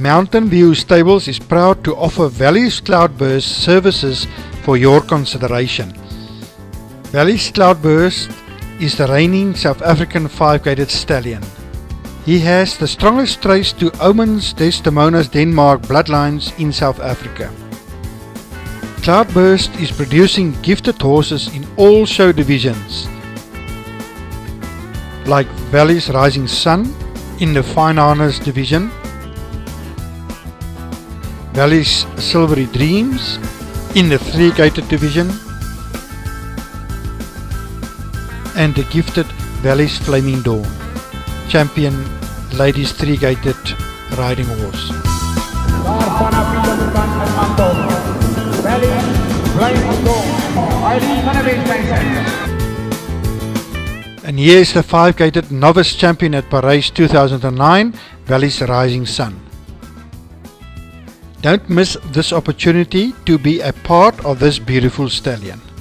Mountain View Stables is proud to offer Valleys Cloudburst services for your consideration. Valleys Cloudburst is the reigning South African 5-gaited stallion. He has the strongest trace to Omens Desdemona's Denmark bloodlines in South Africa. Cloudburst is producing gifted horses in all show divisions, like Valleys Rising Sun in the Fine Harness division, Valleys Silvery Dreams in the 3-gaited division, and the gifted Valleys Flaming Dawn, champion ladies 3-gaited riding horse. And here is the 5-gaited novice champion at Parys 2009, Valleys Rising Sun. Don't miss this opportunity to be a part of this beautiful stallion.